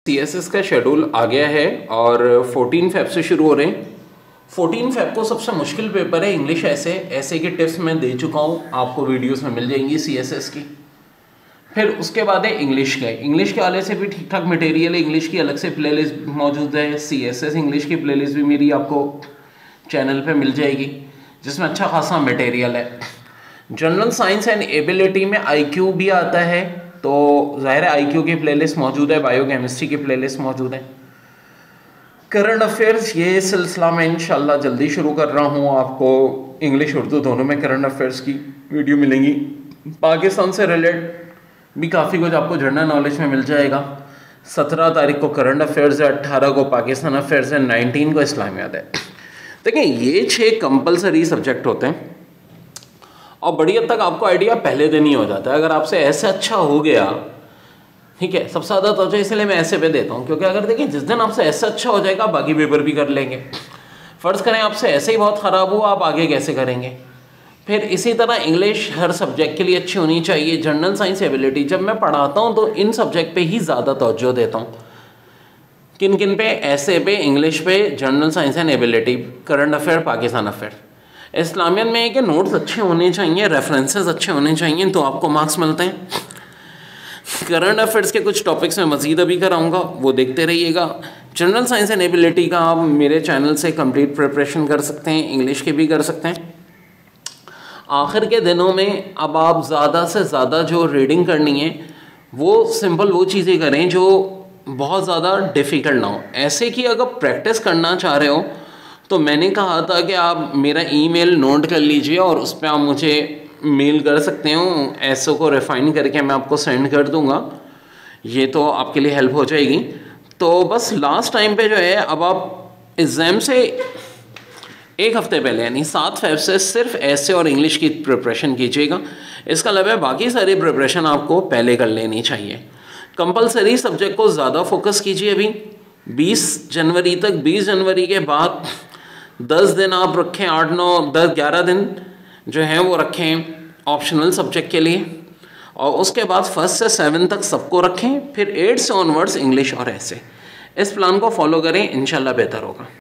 CSS का schedule आ गया है और 14 फेब से शुरू हो रहे हैं। 14 फेब को सबसे मुश्किल पेपर है इंग्लिश ऐसे की टिप्स मैं दे चुका हूँ, आपको वीडियोस में मिल जाएंगी CSS की। फिर उसके बाद है इंग्लिश के वाले से भी ठीक ठाक मटेरियल है। इंग्लिश की अलग से प्लेलिस्ट मौजूद है, CSS इंग्लिश की प्लेलिस्ट भी मेरी आपको चैनल पे मिल जाएगी जिसमें अच्छा खासा मटेरियल है। जनरल साइंस एंड एबिलिटी में IQ भी आता है, तो ज़ाहिर है IQ की प्लेलिस्ट मौजूद है, बायोकेमिस्ट्री की प्लेलिस्ट मौजूद है। करंट अफेयर्स ये सिलसिला मैं इंशाल्लाह जल्दी शुरू कर रहा हूँ, आपको इंग्लिश उर्दू दोनों में करंट अफेयर्स की वीडियो मिलेंगी। पाकिस्तान से रिलेटेड भी काफ़ी कुछ आपको जनरल नॉलेज में मिल जाएगा। 17 तारीख को करंट अफेयर्स है, 18 को पाकिस्तान अफेयर्स है, 19 को इस्लामियात है। देखिए ये 6 कंपलसरी सब्जेक्ट होते हैं और बड़ी हद तक आपको आइडिया पहले दिन ही हो जाता है। अगर आपसे ऐसे अच्छा हो गया, ठीक है, सबसे ज़्यादा तो इसलिए मैं ऐसे पे देता हूँ क्योंकि अगर देखिए जिस दिन आपसे ऐसे अच्छा हो जाएगा बाकी पेपर भी कर लेंगे। फ़र्ज़ करें आपसे ऐसे ही बहुत ख़राब हुआ, आप आगे कैसे करेंगे। फिर इसी तरह इंग्लिश हर सब्जेक्ट के लिए अच्छी होनी चाहिए। जनरल साइंस एबिलिटी जब मैं पढ़ाता हूँ तो इन सब्जेक्ट पे ही ज़्यादा तवज्जो देता हूँ। किन किन पे? ऐसे पे, इंग्लिश पे, general science and ability, current affair, Pakistan affair. इस्लामियन में है कि नोट्स अच्छे होने चाहिए, रेफरेंसेस अच्छे होने चाहिए, तो आपको मार्क्स मिलते हैं। करंट अफेयर्स के कुछ टॉपिक्स में मज़ीद अभी कराऊंगा, वो देखते रहिएगा। जनरल साइंस एंड एबिलिटी का आप मेरे चैनल से कंप्लीट प्रिपरेशन कर सकते हैं, इंग्लिश के भी कर सकते हैं। आखिर के दिनों में अब आप ज़्यादा से ज़्यादा जो रीडिंग करनी है वो सिंपल वो चीज़ें करें जो बहुत ज़्यादा डिफ़िकल्ट ना हो। ऐसे कि अगर प्रैक्टिस करना चाह रहे हो तो मैंने कहा था कि आप मेरा ईमेल नोट कर लीजिए और उस पर आप मुझे मेल कर सकते हो। ऐसो को रिफ़ाइन करके मैं आपको सेंड कर दूंगा, ये तो आपके लिए हेल्प हो जाएगी। तो बस लास्ट टाइम पे जो है, अब आप एग्ज़ाम से एक हफ़्ते पहले यानी 7 फेब से सिर्फ ऐसे और इंग्लिश की प्रिपरेशन कीजिएगा। इसका मतलब है बाकी सारी प्रिपरेशन आपको पहले कर लेनी चाहिए। कंपलसरी सब्जेक्ट को ज़्यादा फोकस कीजिए। अभी 20 जनवरी तक, 20 जनवरी के बाद 10 दिन आप रखें, 8, 9, 10, 11 दिन जो हैं वो रखें ऑप्शनल सब्जेक्ट के लिए, और उसके बाद 1 से 7 तक सबको रखें, फिर 8 से ऑनवर्ड्स इंग्लिश और ऐसे। इस प्लान को फॉलो करें, इंशाल्लाह बेहतर होगा।